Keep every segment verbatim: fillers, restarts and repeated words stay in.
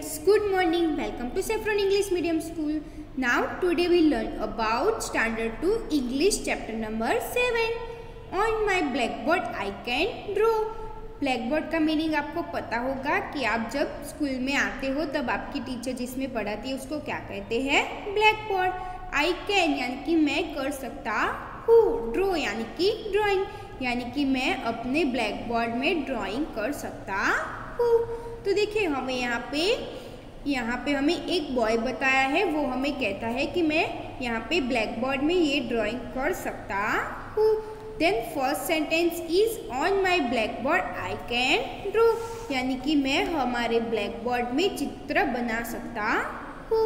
students, good morning. Welcome to Saffron English Medium School. Now today we learn about Standard two English chapter number seven. On my blackboard I can draw. Blackboard का meaning आपको पता होगा कि आप जब school में आते हो तब आपकी टीचर जिसमें पढ़ाती है उसको क्या कहते हैं, ब्लैकबोर्ड। आई कैन यानी कि मैं कर सकता हूँ, ड्रॉ यानी कि ड्राइंग यानी कि मैं अपने ब्लैकबोर्ड में ड्राइंग कर सकता हूँ। तो देखिए हमें यहाँ पे यहाँ पे हमें एक बॉय बताया है, वो हमें कहता है कि मैं यहाँ पे ब्लैकबोर्ड में ये ड्राइंग कर सकता हूँ। Then first sentence is on my blackboard I can draw यानी कि मैं हमारे ब्लैकबोर्ड में चित्र बना सकता हूँ।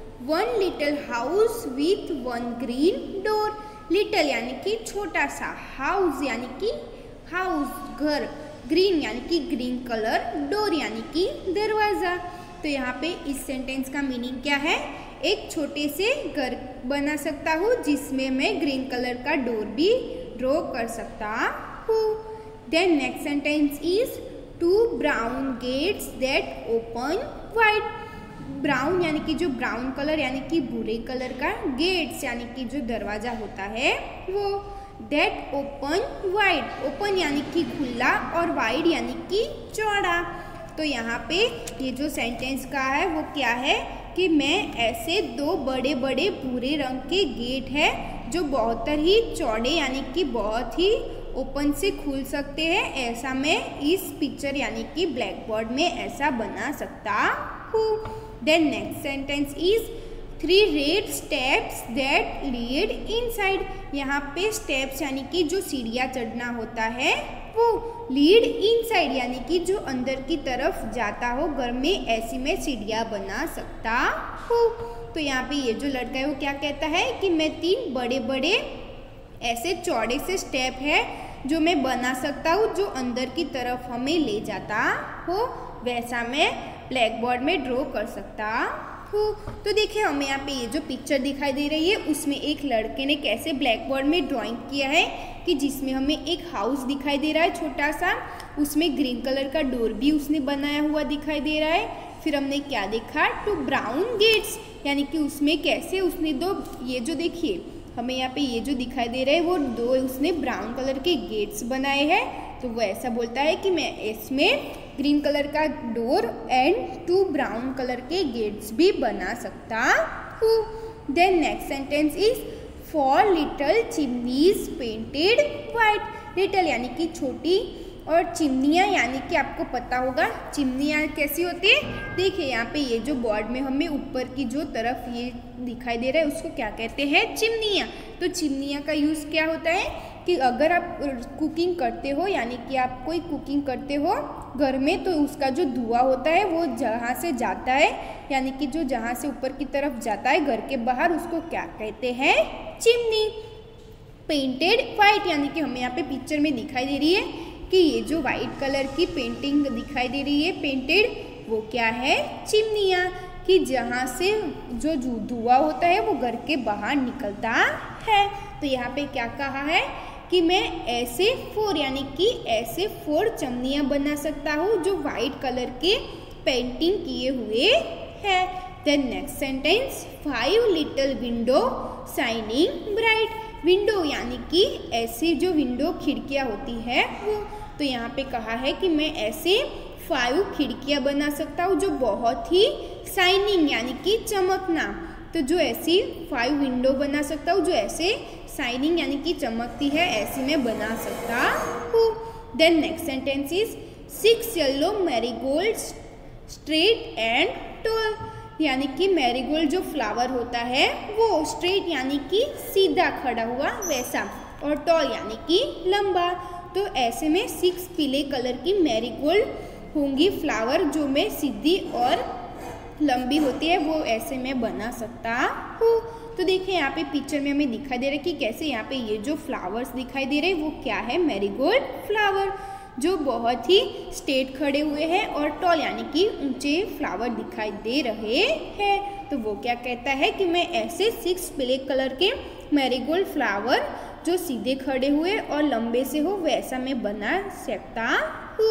One little house with one green door, little यानी कि छोटा सा, हाउस यानी कि हाउस घर, ग्रीन यानी कि ग्रीन कलर, डोर यानी कि दरवाज़ा। तो यहाँ पे इस सेंटेंस का मीनिंग क्या है, एक छोटे से घर बना सकता हूँ जिसमें मैं ग्रीन कलर का डोर भी ड्रॉ कर सकता हूँ। Then next sentence is two brown gates that open wide, brown यानी कि जो ब्राउन कलर यानी कि भूरे कलर का, गेट्स यानी कि जो दरवाज़ा होता है वो, दैट ओपन वाइड, ओपन यानी कि खुला और वाइड यानी कि चौड़ा। तो यहाँ पे ये जो सेंटेंस का है वो क्या है कि मैं ऐसे दो बड़े बड़े भूरे रंग के गेट है जो बहुत ही चौड़े यानी कि बहुत ही ओपन से खुल सकते हैं, ऐसा मैं इस पिक्चर यानी कि ब्लैकबोर्ड में ऐसा बना सकता हूँ। Then next sentence is three red steps that lead inside, यहाँ पे स्टेप्स यानी कि जो सीढ़ियाँ चढ़ना होता है वो, लीड इनसाइड यानी कि जो अंदर की तरफ जाता हो घर में, ऐसी मैं सीढ़ियाँ बना सकता हूँ। तो यहाँ पे ये जो लड़का है वो क्या कहता है कि मैं तीन बड़े बड़े ऐसे चौड़े से स्टेप है जो मैं बना सकता हूँ जो अंदर की तरफ हमें ले जाता हो, वैसा मैं ब्लैकबोर्ड में ड्रॉ कर सकता हूँ। तो देखिए हमें यहाँ पे ये जो पिक्चर दिखाई दे रही है उसमें एक लड़के ने कैसे ब्लैकबोर्ड में ड्राइंग किया है कि जिसमें हमें एक हाउस दिखाई दे रहा है छोटा सा, उसमें ग्रीन कलर का डोर भी उसने बनाया हुआ दिखाई दे रहा है। फिर हमने क्या देखा, टू ब्राउन गेट्स यानी कि उसमें कैसे उसने दो, ये जो देखिए हमें यहाँ पे ये जो दिखाई दे रहा है वो दो उसने ब्राउन कलर के गेट्स बनाए हैं। तो वो ऐसा बोलता है कि मैं इसमें ग्रीन कलर का door and two brown colour के गेट्स भी बना सकता हूँ। Then next sentence is four little chimneys painted white, little यानी कि छोटी और चिमनियाँ यानी कि आपको पता होगा चिमनियाँ कैसी होती है। देखिए यहाँ पे ये जो बोर्ड में हमें ऊपर की जो तरफ ये दिखाई दे रहा है उसको क्या कहते हैं, चिमनियाँ। तो चिमनियाँ का यूज़ क्या होता है कि अगर आप कुकिंग करते हो यानी कि आप कोई कुकिंग करते हो घर में, तो उसका जो धुआं होता है वो जहाँ से जाता है यानी कि जो जहाँ से ऊपर की तरफ जाता है घर के बाहर, उसको क्या कहते हैं, चिमनी। पेंटेड वाइट यानी कि हमें यहाँ पे पिक्चर में दिखाई दे रही है कि ये जो वाइट कलर की पेंटिंग दिखाई दे रही है पेंटेड, वो क्या है, चिमनियाँ, कि जहाँ से जो धुआं होता है वो घर के बाहर निकलता है। तो यहाँ पे क्या कहा है कि मैं ऐसे फोर यानी कि ऐसे फोर चिमनियाँ बना सकता हूँ जो वाइट कलर के पेंटिंग किए हुए हैं। Then next sentence, five little window shining bright, window यानी कि ऐसी जो विंडो खिड़कियाँ होती है वो, तो यहाँ पे कहा है कि मैं ऐसे फाइव खिड़कियाँ बना सकता हूँ जो बहुत ही शाइनिंग यानी कि चमकना, तो जो ऐसी फाइव विंडो बना सकता हूँ जो ऐसे शाइनिंग यानी कि चमकती है, ऐसी मैं बना सकता हूँ। Then next sentence is six yellow marigold straight and tall, यानी कि मैरीगोल्ड जो फ्लावर होता है वो स्ट्रेट यानी कि सीधा खड़ा हुआ वैसा, और टॉल यानी कि लंबा। तो ऐसे में सिक्स पीले कलर की मैरीगोल्ड होंगी फ्लावर जो में सीधी और लंबी होती है, वो ऐसे में बना सकता हूँ। तो देखिए यहाँ पे पिक्चर में हमें दिखाई दे रहा है कि कैसे यहाँ पे ये जो फ्लावर्स दिखाई दे रहे हैं वो क्या है, मैरीगोल्ड फ्लावर जो बहुत ही स्ट्रेट खड़े हुए हैं और टॉल यानी कि ऊंचे फ्लावर दिखाई दे रहे हैं। तो वो क्या कहता है कि मैं ऐसे सिक्स ब्लैक कलर के मैरीगोल्ड फ्लावर जो सीधे खड़े हुए और लंबे से हो वैसा मैं बना सकता हूँ।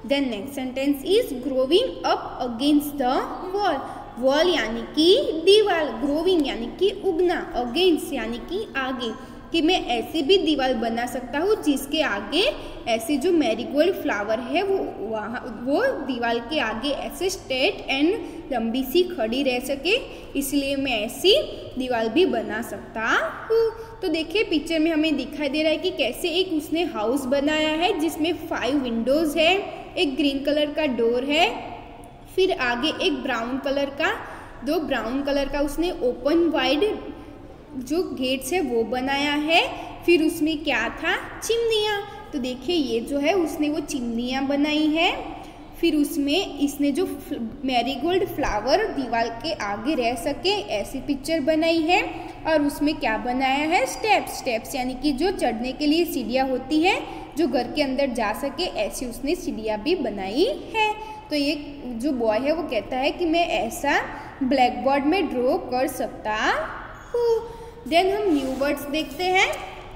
Then next sentence is growing up against the wall. Wall यानी कि दीवार, ग्रोविंग यानी कि उगना, अगेंस्ट यानी कि आगे, कि मैं ऐसी भी दीवार बना सकता हूँ जिसके आगे ऐसे जो मैरीगोल्ड फ्लावर है वो वहाँ वो दीवार के आगे ऐसे स्ट्रेट एंड लंबी सी खड़ी रह सके, इसलिए मैं ऐसी दीवार भी बना सकता हूँ। तो देखिए पिक्चर में हमें दिखाई दे रहा है कि कैसे एक उसने हाउस बनाया है जिसमें फाइव विंडोज़ है, एक ग्रीन कलर का डोर है, फिर आगे एक ब्राउन कलर का, दो ब्राउन कलर का उसने ओपन वाइड जो गेट्स है वो बनाया है, फिर उसमें क्या था, चिमनियाँ। तो देखिए ये जो है उसने वो चिमनियाँ बनाई है, फिर उसमें इसने जो मैरीगोल्ड फ्लावर दीवार के आगे रह सके ऐसी पिक्चर बनाई है, और उसमें क्या बनाया है, स्टेप्स। स्टेप्स यानी कि जो चढ़ने के लिए सीढ़ियाँ होती है जो घर के अंदर जा सके, ऐसी उसने सीढ़ियाँ भी बनाई है। तो ये जो बॉय है वो कहता है कि मैं ऐसा ब्लैक बोर्ड में ड्रॉ कर सकता हूँ। देन हम न्यू वर्ड्स देखते हैं।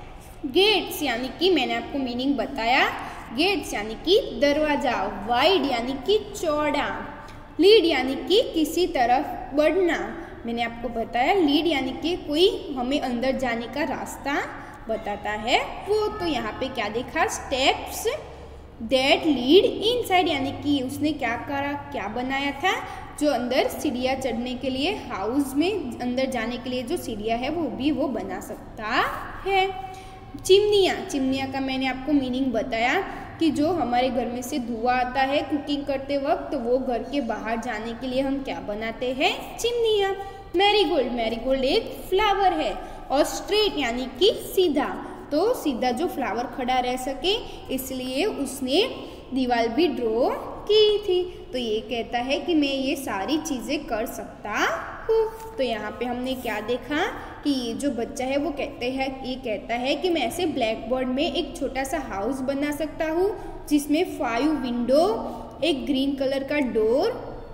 गेट्स यानी कि मैंने आपको मीनिंग बताया, गेट्स यानी कि दरवाज़ा, वाइड यानी कि चौड़ा, लीड यानी कि किसी तरफ बढ़ना, मैंने आपको बताया लीड यानी कि कोई हमें अंदर जाने का रास्ता बताता है वो। तो यहाँ पे क्या देखा, स्टेप्स दैट लीड इनसाइड, यानी कि उसने क्या करा, क्या बनाया था, जो अंदर सीढ़ियाँ चढ़ने के लिए, हाउस में अंदर जाने के लिए जो सीढ़ियाँ है वो भी वो बना सकता है। चिमनियाँ, चिमनियाँ का मैंने आपको मीनिंग बताया कि जो हमारे घर में से धुआं आता है कुकिंग करते वक्त, तो वो घर के बाहर जाने के लिए हम क्या बनाते हैं, चिमनियाँ। मैरीगोल्ड, मैरीगोल्ड एक फ्लावर है, और स्ट्रेट यानी कि सीधा, तो सीधा जो फ्लावर खड़ा रह सके इसलिए उसने दीवार भी ड्रॉ की थी। तो ये कहता है कि मैं ये सारी चीज़ें कर सकता हूँ। तो यहाँ पे हमने क्या देखा कि ये जो बच्चा है वो कहते हैं ये कहता है कि मैं ऐसे ब्लैक बोर्ड में एक छोटा सा हाउस बना सकता हूँ जिसमें फाइव विंडो, एक ग्रीन कलर का door,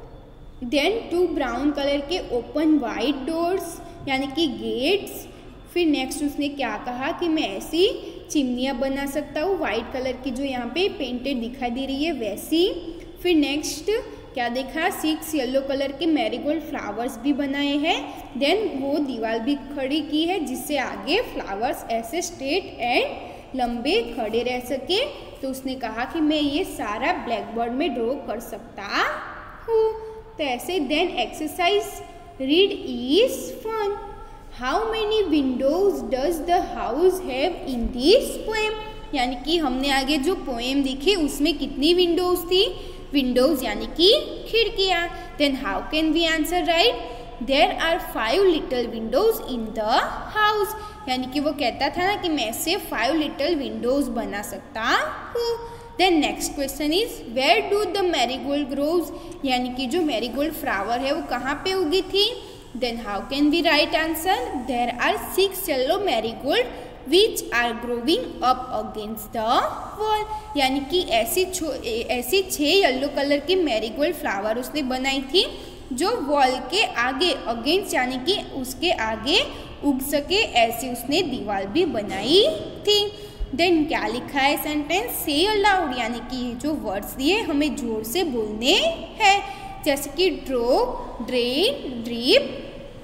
then two brown colour के ओपन वाइड डोर्स यानी कि गेट्स। फिर नेक्स्ट उसने क्या कहा कि मैं ऐसी चिमनियाँ बना सकता हूँ वाइट कलर की जो यहाँ पे पेंटेड दिखाई दे रही है वैसी। फिर नेक्स्ट क्या देखा, सिक्स येलो कलर के मैरीगोल्ड फ्लावर्स भी बनाए हैं, देन वो दीवार भी खड़ी की है जिससे आगे फ्लावर्स ऐसे स्ट्रेट एंड लंबे खड़े रह सके। तो उसने कहा कि मैं ये सारा ब्लैक बोर्ड में ड्रॉ कर सकता हूँ। तो ऐसे then exercise read is fun. How many windows does the house have in this poem, यानी कि हमने आगे जो पोएम देखी उसमें कितनी विंडोज थी, विंडोज यानी कि खिड़कियाँ। Then how can we answer right, there are five little windows in the house, यानी कि वो कहता था ना कि मैं से फाइव लिटल विंडोज बना सकता हूँ। Then next question is where do the marigold grows, यानी कि जो मैरीगोल्ड फ्लावर है वो कहाँ पे उगी थी। Then how can we write answer, there are six yellow marigold which are growing up against the wall, यानी कि ऐसी ऐसी छः येलो कलर की मैरीगोल्ड फ्लावर उसने बनाई थी जो वॉल के आगे अगेंस्ट यानी कि उसके आगे उग सके, ऐसी उसने दीवार भी बनाई थी। देन क्या लिखा है सेंटेंस, से अलाउड, यानी कि जो वर्ड्स दिए हमें जोर से बोलने हैं, जैसे कि draw, drain, drip,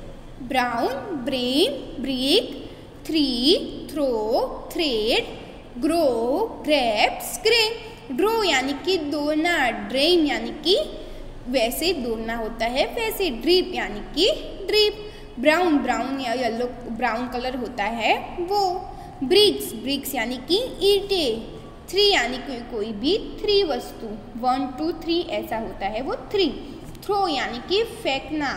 brown, brain, brick, three, throw, thread, grow, grapes, grain. Draw यानी कि दौड़ना, ड्रेन यानी कि वैसे दौड़ना होता है वैसे, ड्रिप यानी कि ड्रिप, ब्राउन ब्राउन या येलो ब्राउन कलर होता है वो, ब्रिक्स ब्रिक्स यानी कि ईंटे, थ्री यानी कि कोई भी थ्री वस्तु, वन टू थ्री ऐसा होता है वो थ्री, थ्रो यानी कि फेंकना,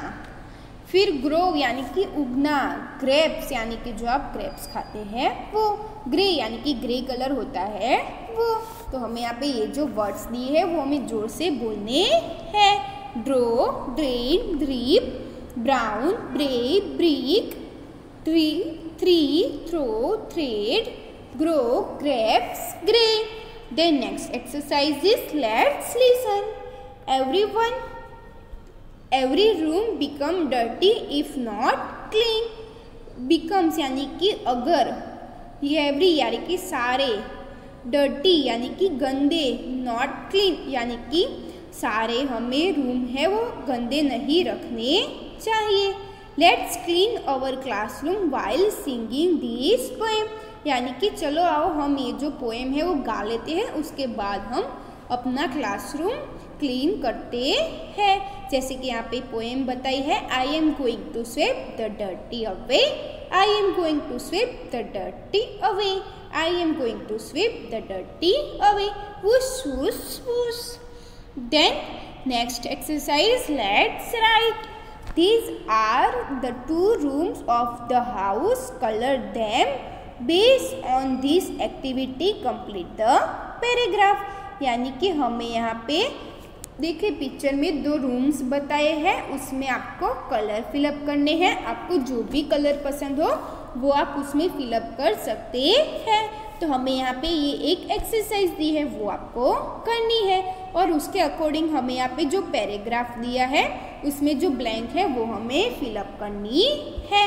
फिर ग्रो यानी कि उगना, ग्रेप्स यानी कि जो आप ग्रेप्स खाते हैं वो, ग्रे यानी कि ग्रे कलर होता है वो। तो हमें यहाँ पे ये जो वर्ड्स दिए हैं वो हमें जोर से बोलने हैं, draw, drain, drip, brown, bray, brick, tree, three, throw, thread, grow, grapes, grey. Then next exercise is let's listen. Everyone, every room become dirty if not clean. Becomes यानी कि अगर, ये एवरी यानी कि सारे, डर्टी यानी कि गंदे, नॉट क्लीन यानी कि सारे हमें रूम है वो गंदे नहीं रखने चाहिए। Let's clean our classroom while singing this poem, यानी कि चलो आओ हम ये जो पोएम है वो गा लेते हैं, उसके बाद हम अपना क्लासरूम क्लीन करते हैं। जैसे कि यहाँ पे पोएम बताई है, I am going to sweep the dirty away, I am going to sweep the dirty away, I am going to sweep the dirty away, whoosh whoosh whoosh. Then next exercise, let's write. These are the two rooms of the house. Color them. Based on this activity, complete the paragraph. यानी कि हमें यहाँ पे देखिए picture में दो rooms बताए हैं, उसमें आपको कलर फिलअप करने हैं। आपको जो भी कलर पसंद हो वो आप उसमें फिलअप कर सकते हैं। तो हमें यहाँ पे ये एक एक्सरसाइज दी है वो आपको करनी है, और उसके अकॉर्डिंग हमें यहाँ पे जो पैराग्राफ दिया है उसमें जो ब्लैंक है वो हमें फिलअप करनी है।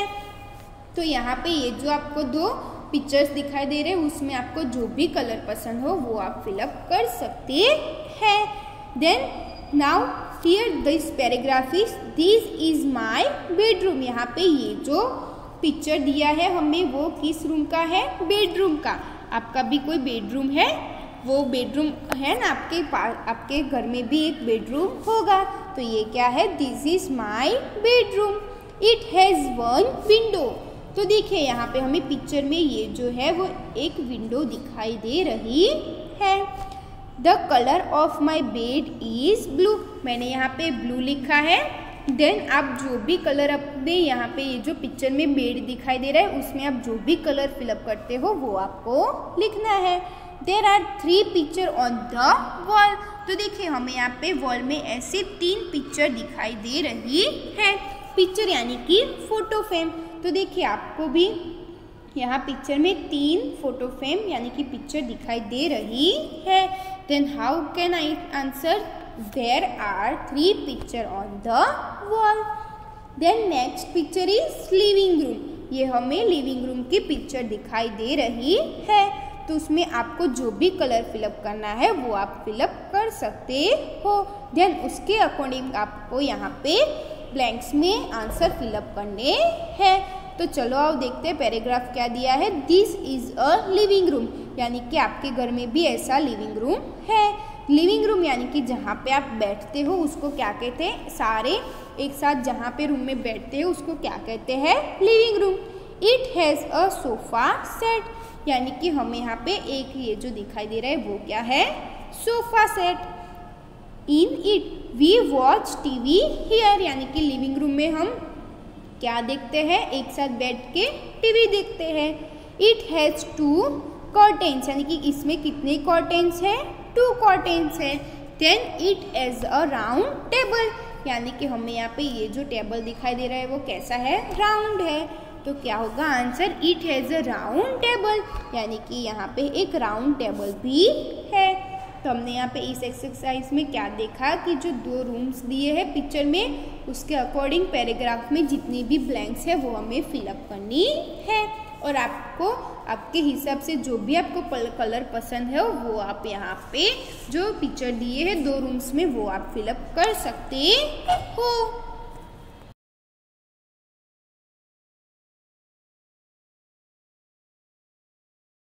तो यहाँ पे ये जो आपको दो पिक्चर्स दिखाई दे रहे हैं उसमें आपको जो भी कलर पसंद हो वो आप फिलअप कर सकते हैं। Then now here this paragraph is, this is my bedroom. यहाँ पे ये जो पिक्चर दिया है हमें वो किस रूम का है? बेडरूम का। आपका भी कोई बेडरूम है, वो बेडरूम है ना आपके पास, आपके घर में भी एक बेडरूम होगा। तो ये क्या है? This is my bedroom, it has one window. तो देखिए यहाँ पे हमें पिक्चर में ये जो है वो एक विंडो दिखाई दे रही है। The colour of my bed is blue, मैंने यहाँ पे ब्लू लिखा है। देन आप जो भी कलर अपने यहाँ पे ये जो पिक्चर में बेड दिखाई दे रहा है उसमें आप जो भी कलर फिलअप करते हो वो आपको लिखना है। There are three picture on the wall. तो देखिए हमें यहाँ पे वॉल में ऐसे तीन पिक्चर दिखाई दे रही है। पिक्चर यानी कि फोटो फ्रेम। तो देखिए आपको भी यहाँ पिक्चर में तीन फोटो फ्रेम यानी कि पिक्चर दिखाई दे रही है। Then how can I answer? There are three picture on the wall. Then next picture is living room. ये हमें लिविंग रूम की पिक्चर दिखाई दे रही है। तो उसमें आपको जो भी कलर फिलअप करना है वो आप फिलअप कर सकते हो। देन उसके अकॉर्डिंग आपको यहाँ पे ब्लैंक्स में आंसर फिलअप करने हैं। तो चलो आओ देखते हैं पैराग्राफ क्या दिया है। This is a living room, यानी कि आपके घर में भी ऐसा लिविंग रूम है। लिविंग रूम यानी कि जहाँ पे आप बैठते हो उसको क्या कहते हैं? सारे एक साथ जहाँ पे रूम में बैठते हो उसको क्या कहते हैं? Living room. It has a sofa set, यानी कि हमें यहाँ पे एक ये जो दिखाई दे रहा है वो क्या है? Sofa set. In it we watch TV here, यानी कि लिविंग रूम में हम क्या देखते हैं? एक साथ बैठ के टीवी देखते हैं। इट हैज़ टू कर्टेन्स, यानी कि इसमें कितने कर्टेन्स हैं? टू कर्टेन्स है। Then it has a round table, यानी कि हमें यहाँ पे ये जो टेबल दिखाई दे रहा है वो कैसा है? राउंड है। तो क्या होगा answer? It has a round table, यानी कि यहाँ पे एक राउंड टेबल भी है। तो हमने यहाँ पे इस एक्सरसाइज में क्या देखा कि जो दो रूम्स दिए हैं पिक्चर में उसके अकॉर्डिंग पैराग्राफ में जितनी भी ब्लैंक्स है वो हमें फिलअप करनी है, और आपको आपके हिसाब से जो भी आपको कलर पसंद है वो आप यहाँ पे जो पिक्चर दिए हैं दो रूम्स में वो आप फिलअप कर सकते हो।